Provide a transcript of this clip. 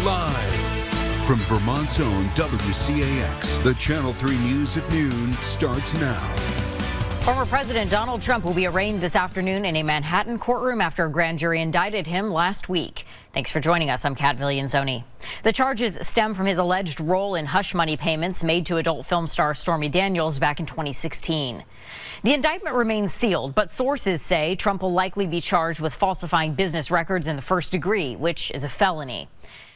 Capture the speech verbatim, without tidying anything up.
Live from Vermont's own W C A X, the Channel three News at noon starts now. Former President Donald Trump will be arraigned this afternoon in a Manhattan courtroom after a grand jury indicted him last week. Thanks for joining us. I'm Kat Villianzoni. The charges stem from his alleged role in hush money payments made to adult film star Stormy Daniels back in twenty sixteen. The indictment remains sealed, but sources say Trump will likely be charged with falsifying business records in the first degree, which is a felony.